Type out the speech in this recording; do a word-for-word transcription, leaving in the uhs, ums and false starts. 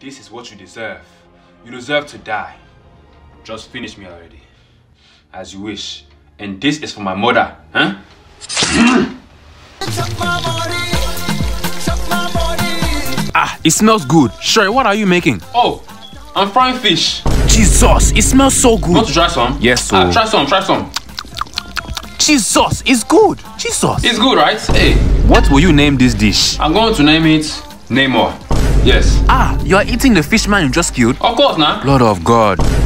This is what you deserve. You deserve to die. Just finish me already. As you wish. And this is for my mother, huh? Ah, it smells good. Sure, what are you making? Oh, I'm frying fish. Jesus, it smells so good. Want to try some? Yes, so. Ah, try some, try some. Jesus, it's good. Jesus. It's good, right? Hey. What will you name this dish? I'm going to name it NAMOR. Yes. Ah, you are eating the fish man you just killed? Of course, nah. Lord of God.